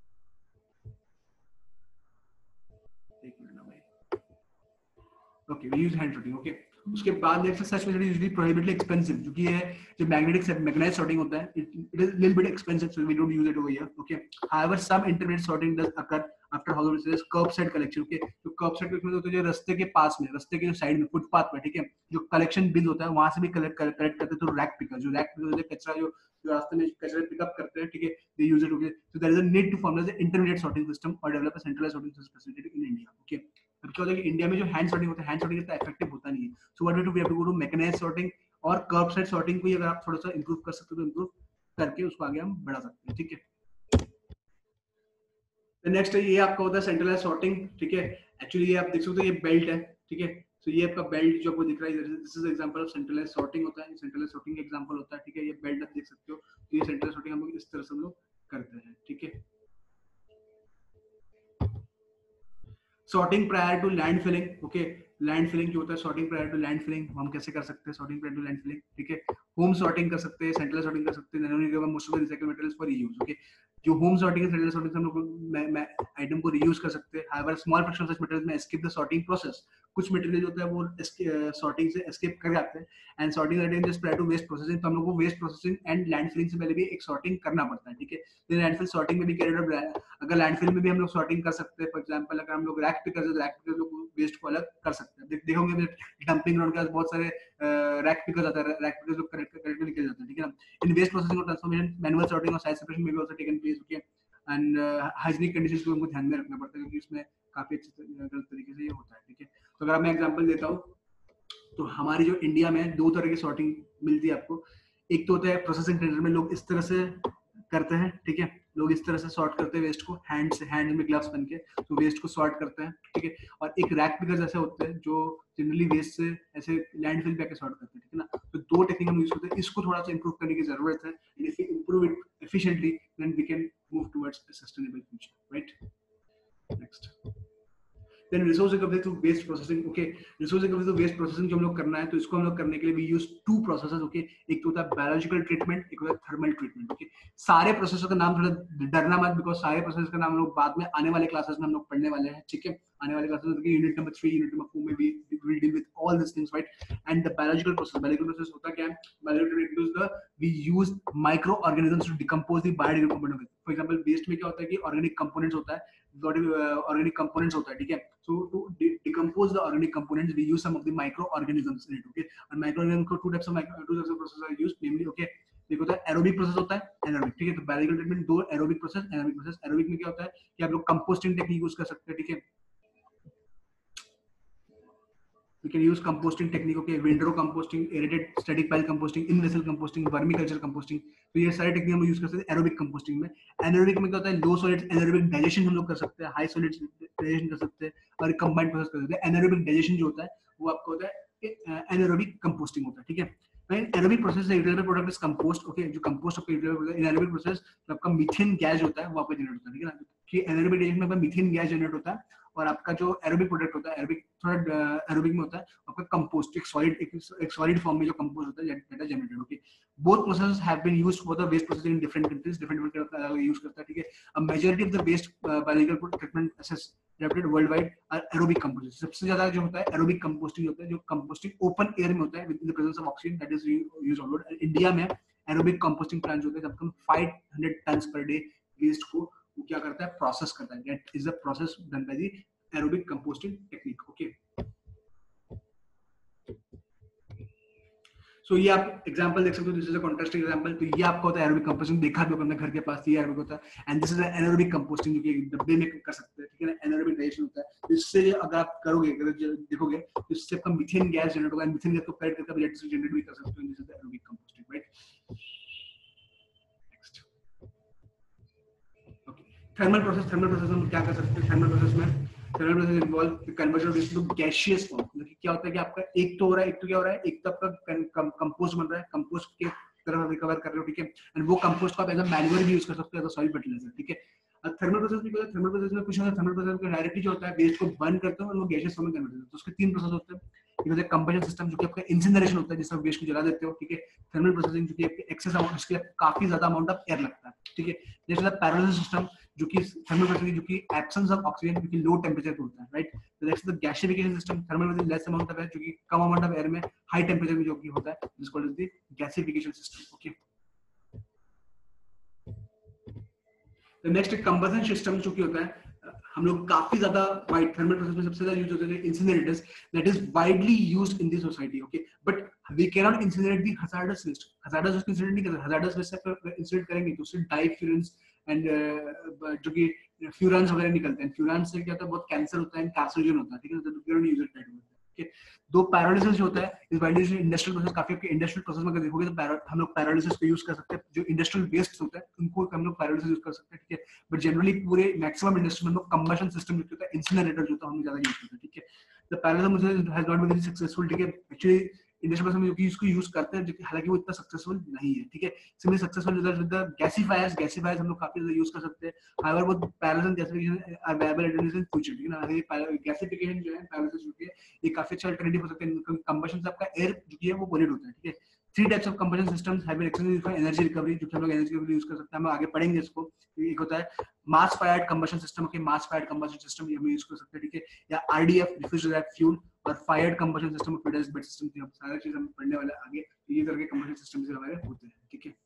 एक मिनट ना भाई, okay, we use hand sorting, okay. उसके बाद next such method is usually prohibitively expensive, क्योंकि ये जो मैग्नेटिक मैग्नेटाइज्ड सॉर्टिंग होता है it is little bit expensive, so we don't use it over here, okay. However some intermediate sorting does occur after house services, kerbside collection, okay. तो kerbside collection होता है जो रास्ते के पास में, रास्ते के जो साइड में, फुटपाथ पे, ठीक है, जो कलेक्शन बिन होता है वहां से भी कलेक्ट कलेक्ट करते हैं। तो रैक पिकर, जो रैक पिकर जो कचरा जो जो रास्ते में कचरा पिकअप करते हैं, ठीक है, they use it, okay. So there is a need to formulate the intermediate sorting system और develop a centralised sorting facility in India, okay. अब क्या होता है कि इंडिया में जो हैंड सॉर्टिंग होता है, हैंड सॉर्टिंग इतना इफेक्टिव होता नहीं है। So what we do, we have to go to mechanised sorting और कर्ब साइड सॉर्टिंग को ही अगर आप थोड़ा सा इंप्रूव कर सकते हो तो इंप्रूव करके उसको आगे हम बढ़ा सकते हैं, ठीक है। नेक्स्ट है ये आपका होता है सेंट्रलाइज्ड सॉर्टिंग, ठीक है। एक्चुअली ये आप देख सकते हो ये बेल्ट है, ठीक है। तो ये आपका बेल्ट जो आपको दिख रहा है, this is example of centralised sorting होता है, सेंट्रलाइज्ड सॉर्टिंग का एग्जांपल होता है, ठीक है। ये बेल्ट आप देख सकते हो, तो ये सेंट्रलाइज्ड सॉर्टिंग हम लोग इस तरह से हम लोग करते हैं, ठीक है। Sorting prior to land filling, okay. Landfilling जो होता है, sorting prior to landfilling हम कैसे कर सकते हैं, sorting prior to landfilling, ठीक है। होम सॉर्टिंग कर सकते हैं, सेंट्रल सॉर्टिंग कर सकते हैं, most of the recycled materials for reuse, okay. जो होम सॉर्टिंग है, सेंट्रल सॉर्टिंग से हम लोग आइटम को रीयूज कर सकते हैं। However small fraction of such materials में एस्केप द सॉर्टिंग प्रोसेस, कुछ मटेरियल होता है वो सॉर्टिंग से एस्केप कर जाते हैं। And sorting item just prior to waste processing, तो हम लोग को waste processing and landfilling से पहले भी एक सॉर्टिंग करना पड़ता है, ठीक है। लैंडफिल सॉर्टिंग में भी कैरिड आउट, अगर लैंडफिल में भी हम लोग सॉर्टिंग कर सकते हैं। फॉर एग्जांपल अगर हम लोग रैक पिकर, रैक पिकर लोग वेस्ट को अलग कर सकते हैं। देख देखोगे डंपिंग ग्राउंड के पास बहुत सारे रैक पिकर्स आता है, रैक पिकर्स लोग करेक्ट करेक्ट निकल जाते हैं, ठीक है ना। इन वेस्ट प्रोसेसिंग और ट्रांसफॉर्मेशन मैनुअल सॉर्टिंग और साइज सेपरेशन में भी also taken place, okay. And hygienic conditions को हमको ध्यान में रखना पड़ता है, क्योंकि इसमें काफी अच्छे गलत तरीके से ये होता है, ठीक है। तो अगर मैं एग्जांपल देता हूँ तो हमारी जो इंडिया में दो तरह की सॉर्टिंग मिलती है आपको। एक तो होता है प्रोसेसिंग सेंटर में लोग इस तरह से करते हैं, ठीक है, लोग इस तरह से सॉर्ट करते हैं वेस्ट को, हैंड से, हैंड में ग्लव्स पहन के तो वेस्ट को सॉर्ट करते हैं, ठीक है। और एक रैक पिकर जैसे होते हैं जो जनरली वेस्ट से ऐसे लैंडफिल पे आके सॉर्ट करते हैं, ठीक है ना। तो दो टेक्निक हम यूज करते हैं, इसको थोड़ा सा इंप्रूव करने की जरूरत है। And if we improve it efficiently then we can move towards a sustainable future, right. Next then resource recovery through waste processing, okay। resource recovery through waste processing जो हम लोग करना है तो इसको हम लोग करने के लिए we use two processes, okay। एक तो होता है biological treatment, एक होता है thermal treatment, okay। सारे प्रोसेसर का नाम थोड़ा डरना मत, बिकॉज सारे प्रोसेसर का नाम हम लोग बाद में आने वाले क्लासेस में हम लोग पढ़ने वाले हैं, ठीक है। आने वाले क्लासेस में unit number three, unit number four में भी we will deal with all these things, right। and the biological process, biological process होता क्या है, biological treatment is the we use microorganisms to decompose the biodegradable component। for example waste में क्या होता है कि organic components होता है, organic components होता है, ठीक है। so to de decompose the organic components we use some of the microorganisms in it, okay। and microorganisms को two types of micro two types of processes are used, namely, okay। एक होता है aerobic process होता है anaerobic, ठीक है। तो biological treatment दो, aerobic process, anaerobic process. Aerobic में क्या होता है कि आप लोग कंपोस्टिंग टेक्निक यूज कर सकते हैं, ठीक है। We can use composting technique, okay, windrow composting, aerated static pile composting, in vessel composting, vermiculture composting। तो ये सारे टेक्निक हम यूज कर सकते हैं एरोबिक कंपोस्टिंग में। एनारोबिक में क्या होता है, लो सॉलिड्स एनारोबिक डाइजेशन हम लोग कर सकते हैं, हाई सॉलिड्स डाइजेशन कर सकते हैं और कंबाइंड प्रोसेस कर सकते हैं। एनारोबिक डाइजेशन जो होता है वो आपका होता है एनारोबिक कंपोस्टिंग होता है, ठीक है। एनारोबिक प्रोसेस से utilised product is compost, okay. जो कंपोस्ट आपका यूटिलाइज्ड एनारोबिक प्रोसेस तो आपका मीथेन गैस होता है वो आपका जनरेट होता है, ठीक है ना। कि एनारोबिक डाइजेशन में आपका मीथेन गैस जनरेट होता है और आपका जो एरोबिक प्रोडक्ट होता है, एरोबिक थोड़ा एरोबिक में होता है आपका कंपोस्ट, एक सॉलिड एक सॉलिड फॉर्म में जो कंपोस्ट होता है that is generated. Okay, both processes have been used for the waste processing in different countries, different different use करता है, ठीक है। A majority of the waste biological treatment process adapted worldwide are aerobic composting। सबसे ज्यादा जो होता है aerobic composting होता है, जो कंपोस्टिंग ओपन एयर में होता है with the presence of oxygen that is used on road. India में एरोबिक कंपोस्टिंग प्लांट होते हैं जब हम five hundred tons per day waste को वो क्या करता है, प्रोसेस करता है। That is the process done by the aerobic composting technique. Okay, so so, ये आप एग्जांपल देख सकते हो, this is a contrasting example. तो ये आपका होता है एरोबिक कंपोस्टिंग, देखा भी होगा अपने घर के पास ये एरोबिक होता है, and this is anaerobic composting जो कि डब्बे में कर सकते हैं, ठीक है ना। एनारोबिक डाइजेशन होता है, तो इससे अगर आप करोगे, अगर देखोगे तो इससे आपका मीथेन गैस जनरेट होगा, मीथेन गैस को कलेक्ट करके आप इलेक्ट्रिसिटी जनरेट भी कर सकते हो। This is aerobic composting, right. Next, okay, thermal process. Thermal process में क्या कर सकते हैं, थर्मल प्रोसेस में thermal process involve the conversion of waste to gaseous form. मतलब क्या होता है कि आपका एक तो हो रहा है, एक तो क्या हो रहा है, एक तो आपका कंपोस्ट बन रहा है, कंपोस्ट के तरह रिकवर कर रहे हो, ठीक है, एंड वो कंपोस्ट को आप एज अ मैन्यूअर भी यूज कर सकते हो, एज अ सॉइल फर्टिलाइजर, ठीक है। अब थर्मल प्रोसेस में क्या होता है, थर्मल प्रोसेस में कुछ होता है, थर्मल प्रोसेस में डायरेक्टली जो होता है वेस्ट को बर्न करते हो और वो गैसियस फॉर्म में कन्वर्ट होता है। तो उसके तीन प्रोसेस होते हैं। एक होता है कंबशन सिस्टम जो कि आपका इंसिनरेशन होता है, जिससे आप वेस्ट को जला देते हो, ठीक है। थर्मल प्रोसेसिंग जो कि एक्सेस अमाउंट, इसके लिए काफी ज्यादा अमाउंट ऑफ एयर लगता है, ठीक है। नेक्स्ट होता है पैरेलल सिस्टम जो कि थर्मल प्रोसेसिंग जो कि एब्सेंस ऑफ ऑक्सीजन जो कि लो टेंपरेचर पे होता है, right. Next the gasification system, thermal processing less amount of air जो कि कम अमाउंट ऑफ एयर में हाई टेंपरेचर में जो कि होता है, this called the gasification system. Okay, तो नेक्स्ट कंबशन सिस्टम जो कि होता है, हम लोग काफी ज्यादा वाइड थर्मल प्रोसेस में सबसे ज्यादा यूज होते हैं incinerators, that is widely used in the society. Okay, but we can not incinerate the hazardous waste. Hazardous waste incinerate नहीं करते, हजार्डस वेस्ट से इंसिनरेट करेंगे तो उससे डाइफ्यूरेंस एंड जो कि फ्यूरान्स वगैरह निकलते हैं। फ्यूरान्स से क्या होता है, बहुत कैंसर होता है, कैंसरोजन होता है, ठीक है। तो we can use it that way. दो पैरालिसिस जो होता है, इस वाइडली इंडस्ट्रियल प्रोसेस, काफी आपके इंडस्ट्रियल प्रोसेस में अगर देखोगे तो हम लोग पैरालिसिस को यूज कर सकते हैं। जो इंडस्ट्रियल वेस्ट होता है उनको हम लोग पैरालिसिस यूज कर सकते हैं, ठीक है। बट जनरली पूरे मैक्सिमम इंडस्ट्री में हम लोग कंबशन सिस्टम जो होता है, इंसिनरेटर जो होता है, हम ज्यादा यूज करते हैं, ठीक है। The pyrolysis has not been successful, ठीक है। एक्चुअली इंडस्ट्रियल प्रोसेस में जो कि इसको यूज करते हैं, जो कि हालांकि वो इतना सक्सेसफुल नहीं है, ठीक है। Similar successful with the gasifiers, gasifiers हम लोग काफी ज्यादा यूज कर सकते हैं। हाउएवर वो pyrolysis gasification are viable in future, ठीक है ना। ये गैसिफिकेशन जो है, पैरालिसिस जो है, ये काफी अच्छा अल्टरनेटिव हो सकता है। कंबशन से आपका एयर जो है वो पोल्यूट होता है, ठीक है। Three types of combustion systems have been extended for energy recovery, जो कि हम लोग एनर्जी रिकवरी यूज कर सकते हैं, हम आगे पढ़ेंगे इसको। एक होता है मास फायर्ड कंबशन सिस्टम, के मास फायर्ड कंबशन सिस्टम ये हम यूज कर सकते हैं, ठीक है। या आरडीएफ, रिफ्यूज रिएक्ट फ्यूल, और fired combustion system, fluidised bed system, ये सारी चीज हम पढ़ने वाले आगे। ये करके कंबशन सिस्टम से हमारे होते हैं, ठीक है।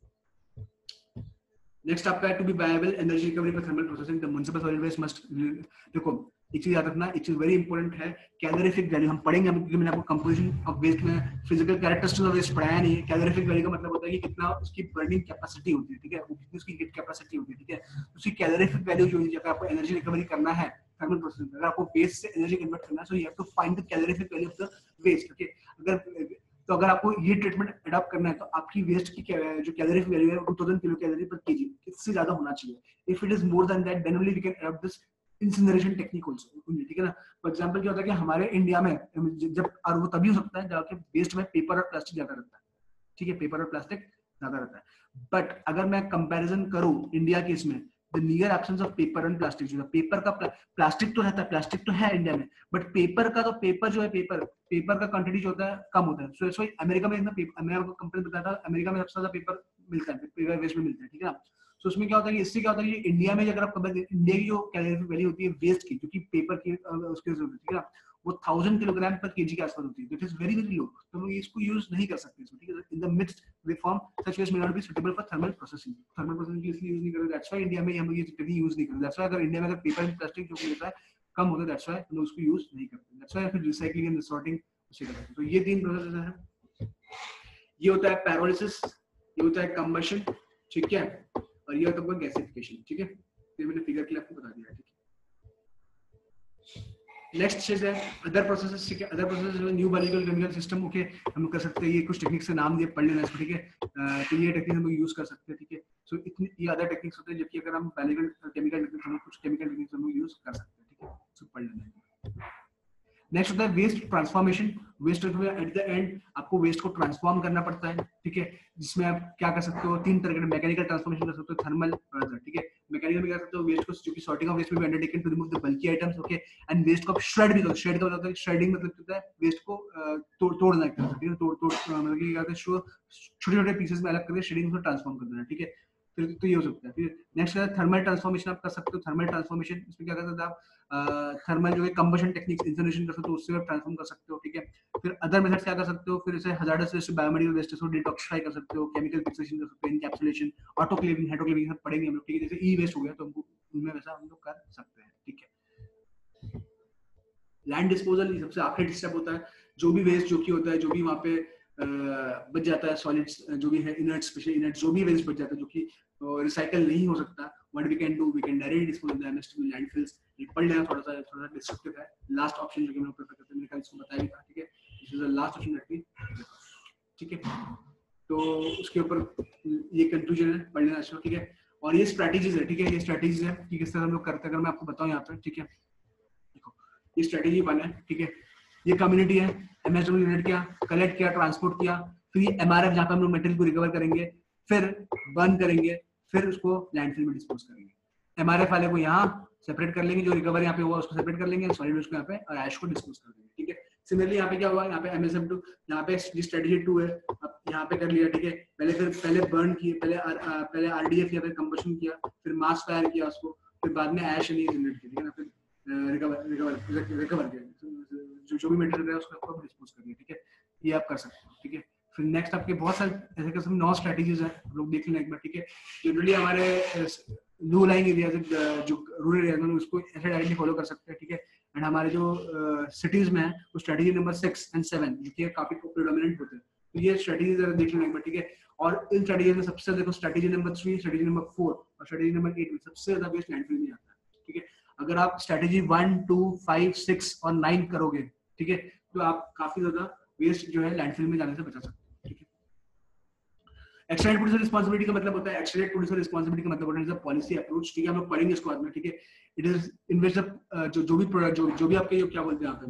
नेक्स्ट आपका है to be viable energy recovery for thermal processing the municipal solid waste must. देखो एक चीज याद रखना, एक चीज वेरी इंपॉर्टेंट है, कैलोरीफिक वैल्यू हम पढ़ेंगे, क्योंकि मैंने आपको कंपोजिशन ऑफ वेस्ट में फिजिकल कैरेक्टरिस्टिक्स ऑफ वेस्ट पढ़ाया नहीं है। कैलोरीफिक वैल्यू का मतलब होता है कि कितना उसकी बर्निंग कैपेसिटी होती है, ठीक है, वो कितनी उसकी हीट कैपेसिटी होती है, ठीक है। उसकी कैलोरीफिक वैल्यू जो है, अगर आपको एनर्जी रिकवरी करना है थर्मल प्रोसेसिंग में, अगर आपको वेस्ट से एनर्जी कन्वर्ट करना है, so you have to find the calorific value of the waste, okay. अगर तो अगर आपको ये ट्रीटमेंट अडॉप्ट करना है तो आपकी वेस्ट की जो कैलोरीफिक वैल्यू है two thousand kilocalorie per KG, इससे ज्यादा होना चाहिए। If it is more than that then only we can adopt this incineration technique also, ठीक है ना। फॉर एग्जांपल क्या होता है कि हमारे इंडिया में जब, और वो तभी हो सकता है जब वेस्ट में पेपर और प्लास्टिक ज्यादा रहता है, ठीक है, पेपर और प्लास्टिक ज्यादा रहता है। बट अगर मैं कंपैरिजन करूं इंडिया के इसमें, the near absence of paper and plastic, जो है पेपर का प्लास्टिक तो रहता है, प्लास्टिक तो है इंडिया में, बट पेपर का तो पेपर जो है पेपर पेपर का क्वांटिटी जो होता है कम होता है। सो so, अमेरिका में इतना, मैं आपको कंपनी बताया था, अमेरिका में सबसे ज्यादा पेपर मिलता है, पेपर वेस्ट में मिलता है, ठीक है ना। सो उसमें क्या होता है कि इससे क्या होता है कि इंडिया में अगर आप कंपेयर, इंडिया की जो कैलोरीफिक वैल्यू होती है वेस्ट की, जो कि पेपर की उसके, ठीक है ना, वो थाउजेंड किलोग्राम पर केजी के आसपास होती है, that is very very low. तो हम इसको यूज नहीं कर सकते इसको, ठीक है। In the mixed way form such waste may not be suitable for thermal processing, thermal processing के लिए इसलिए यूज नहीं करते, दैट्स व्हाई इंडिया में हम ये टेक्निक यूज नहीं करते। दैट्स व्हाई अगर इंडिया में अगर पेपर एंड प्लास्टिक जो होता है कम होता है, दैट्स व्हाई हम लोग उसको यूज नहीं करते। दैट्स व्हाई फिर रिसाइक्लिंग एंड सॉर्टिंग उसे करते हैं। तो ये तीन प्रोसेस हैं, ये होता है पैरोलिसिस, ये होता है कंबशन, ठीक है, और ये होता है गैसिफिकेशन, ठीक है। ये मैंने फिगर के लिए आपको बता दिया, ठीक है। नेक्स्ट चीज है अदर प्रोसेसेस, ठीक है। Other processes new biological chemical system, okay, हम कर सकते हैं, ये कुछ टेक्निक्स से नाम दिए, पढ़ लेना इसको, ठीक है। तो ये टेक्निक हम लोग यूज कर सकते हैं, ठीक है। सो इतनी ये अदर टेक्निक्स होते हैं, जबकि अगर हम बायोलॉजिकल केमिकल टेक्निक्स हम कुछ केमिकल टेक्निक्स हम लोग यूज कर सकते हैं, ठीक है। सो पढ़ लेना। नेक्स्ट होता है वेस्ट ट्रांसफॉर्मेशन। वेस्ट में एट द एंड आपको वेस्ट को ट्रांसफॉर्म करना पड़ता है, ठीक है, जिसमें आप क्या कर सकते हो, तीन तरह के मैकेनिकल ट्रांसफॉर्मेशन कर सकते हो, थर्मल और अदर, ठीक है। मैकेनिकल में क्या सकते हो, वेस्ट को जो कि सॉर्टिंग ऑफ वेस्ट में भी undertaken to remove the bulky items, okay, and waste को आप श्रेड भी करो। श्रेड का मतलब है श्रेडिंग, मतलब होता है वेस्ट को तोड़ तोड़ना, ठीक है, तोड़ तोड़ मतलब कि क्या कहते हैं, छोटे छोटे पीसेस में अलग करके शेडिंग को ट्रांसफॉर्म कर देना, ठीक है। फिर तो ये हो सकता है। फिर नेक्स्ट है थर्मल ट्रांसफॉर्मेशन, आप कर सकते हो थर्मल ट्रांसफॉर्मेशन। इसमें क्या करते हैं आप, थर्मल जो है कंबशन टेक्निक्स, इंसनरेशन कर सकते हो, उससे आप ट्रांसफॉर्म कर सकते हो, ठीक है। फिर अदर मेथड्स क्या कर सकते हो, फिर जैसे हजार्डस वेस्ट, बायोमेडिकल वेस्ट को डिटॉक्सिफाई कर सकते हो, केमिकल फिक्सेशन कर सकते हो, इनकैप्सुलेशन, ऑटोक्लेविंग, हाइड्रोक्लेविंग सब पढ़ेंगे हम लोग, ठीक है। जैसे ई वेस्ट हो गया तो हमको उनमें वैसा हम लोग कर सकते हैं, ठीक है। लैंड डिस्पोजल सबसे आखिरी स्टेप होता है। जो भी वेस्ट जो कि होता है, जो भी वहाँ पे बच जाता है, सॉलिड्स जो भी है, इनर्ट, स्पेशली इनर्ट जो भी वेस्ट बच जाता है जो कि रिसाइकल नहीं हो सकता, what we can do, we can directly dispose of the MSW landfills. ये पढ़ लेना, थोड़ा सा थोड़ा सा डिस्क्रिप्टिव है। लास्ट ऑप्शन जो कि हम लोग प्रेफर करते हैं, मैंने कल इसको बताया था, ठीक है। This is the last option that we, ठीक है। तो उसके ऊपर ये कंक्लूजन है, पढ़ लेना अच्छा, ठीक है। और ये स्ट्रेटजीज है, ठीक है, ये स्ट्रेटजीज है कि किस तरह हम लोग करते हैं। अगर मैं आपको बताऊं यहाँ पे, ठीक है, देखो ये स्ट्रेटजी वन है, ठीक है। ये कम्युनिटी है, एमएसडब्ल्यू यूनिट किया, कलेक्ट किया, ट्रांसपोर्ट किया, फिर ये एमआरएफ जहाँ पे हम लोग मटेरियल को रिकवर करेंगे, फिर बर्न करेंगे, फिर उसको लैंडफिल में डिस्पोज करेंगे। एमआरएफ वाले को यहाँ सेपरेट कर लेंगे, जो रिकवर यहाँ पे हुआ उसको सेपरेट कर लेंगे, सॉलिड वेस्ट को यहाँ पे, और ऐश को डिस्पोज कर देंगे, ठीक है। सिमिलरली यहाँ पे क्या हुआ, यहाँ पे एमएसएम टू, यहाँ पे स्ट्रेटजी टू है, अब यहाँ पे कर लिया, ठीक है। पहले फिर पहले बर्न किए, पहले आर, आ, पहले आरडीएफ किया, फिर कंबशन किया, फिर मास फायर किया उसको, फिर बाद में ऐश जनरेट किया, ठीक है ना। फिर रिकवर रिकवर रिकवर किया, जो जो भी मटेरियल है उसको आपको डिस्पोज कर दिया, ठीक है। ये आप कर सकते हो, ठीक है। फिर नेक्स्ट आपके बहुत सारे ऐसे किस्म नौ स्ट्रेटजीज हैं, आप लोग देख लेना एक बार, ठीक है। जनरली हमारे लो लाइंग एरिया जो रूरल एरिया में उसको ऐसे डायरेक्टली फॉलो कर सकते हैं, ठीक है। एंड हमारे जो सिटीज में है वो strategy number six and seven जो कि काफी प्रेडोमिनेंट होते हैं, तो ये स्ट्रेटजीज देख लेना एक बार, ठीक है। और इन स्ट्रेटजीज में सबसे देखो strategy number three, strategy number four और स्ट्रेटजी नंबर एट में सबसे ज्यादा वेस्ट लैंडफिल में आता है, ठीक है। अगर आप strategy one, two, five, six और नाइन करोगे, ठीक है, तो आप काफी ज्यादा वेस्ट जो है लैंडफिल में जाने से बचा सकते हैं, ठीक है। एक्सटेंडेड प्रोड्यूसर रिस्पांसिबिलिटी का मतलब होता है, एक्सटेंडेड प्रोड्यूसर रिस्पांसिबिलिटी का मतलब होता है पॉलिसी अप्रोच, ठीक है। हम लोग पढ़ेंगे इसको बाद में, ठीक है। इट इज इन विच जो जो भी प्रोडक्ट जो जो भी आपके जो क्या बोलते हैं यहाँ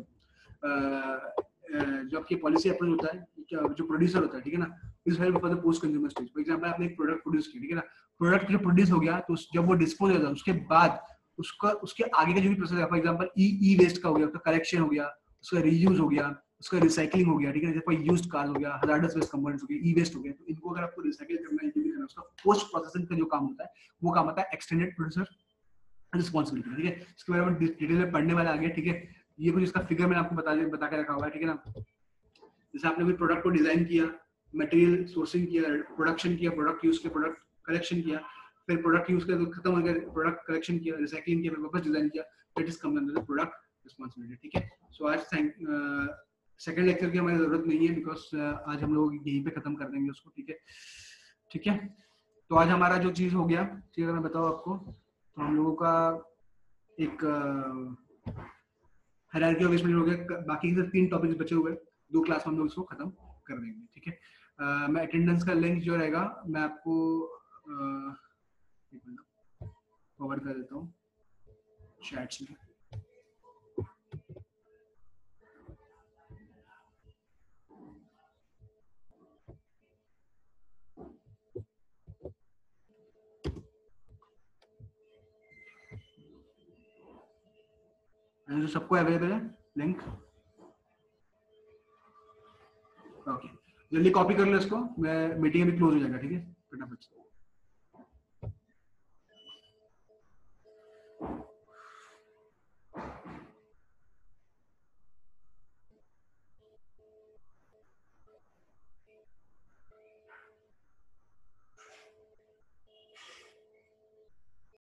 पे, जो आपकी पॉलिसी अप्रोच होता है, जो प्रोड्यूसर होता है, ठीक है ना, is help for the post consumer stage. For example आपने एक प्रोडक्ट प्रोड्यूस किया, ठीक है ना, प्रोडक्ट जो प्रोड्यूस हो गया तो जब वो डिस्पोज हो जाता है उसके बाद उसका उसके आगे का जो भी प्रोसेस है, for example e e waste का हो गया, उसका कलेक्शन हो गया, उसका रीयूज हो गया, उसका रिसाइकलिंग हो गया, ठीक है। जैसे यूज्ड कार्स हो गया, हजार्डस वेस्ट कंपोनेंट्स हो गए, ई वेस्ट हो गया, तो इनको अगर आपको रिसाइकिल करना है, जो भी करना है, उसका पोस्ट प्रोसेसिंग का जो काम होता है वो काम होता है एक्सटेंडेड प्रोड्यूसर रिस्पांसिबिलिटी, ठीक है। इसके बारे में डिटेल में पढ़ने वाला आगे, ठीक है। ये कुछ इसका फिगर मैंने आपको बता बता के रखा हुआ है, ठीक है ना। जैसे आपने कोई प्रोडक्ट को डिजाइन किया, मटेरियल सोर्सिंग किया, प्रोडक्शन किया, प्रोडक्ट यूज किया, प्रोडक्ट कलेक्शन किया, फिर प्रोडक्ट यूज कर खत्म हो गया, प्रोडक्ट कलेक्शन किया, रिसाइकलिंग किया, फिर वापस डिजाइन किया, that is come under the product responsibility, ठीक है। सो आज सेकंड लेक्चर की हमारी जरूरत नहीं है, बिकॉज आज हम लोग यहीं पे खत्म कर देंगे उसको, ठीक है, ठीक है। तो आज हमारा जो चीज हो गया, ठीक है, मैं बताऊं आपको, तो हम लोगों का एक हायरार्की ऑफ वेस्ट मैनेजमेंट हो गया, बाकी के तीन टॉपिक्स बचे हुए, दो क्लास में हम लोग इसको खत्म कर देंगे, ठीक है। uh, मैं अटेंडेंस का लिंक जो रहेगा मैं आपको फॉरवर्ड कर देता हूँ चैट्स में। जो सबको अवेलेबल है लिंक, ओके, जल्दी कॉपी कर लो इसको, मैं मीटिंग अभी क्लोज हो जाएगा, ठीक है, फटाफट।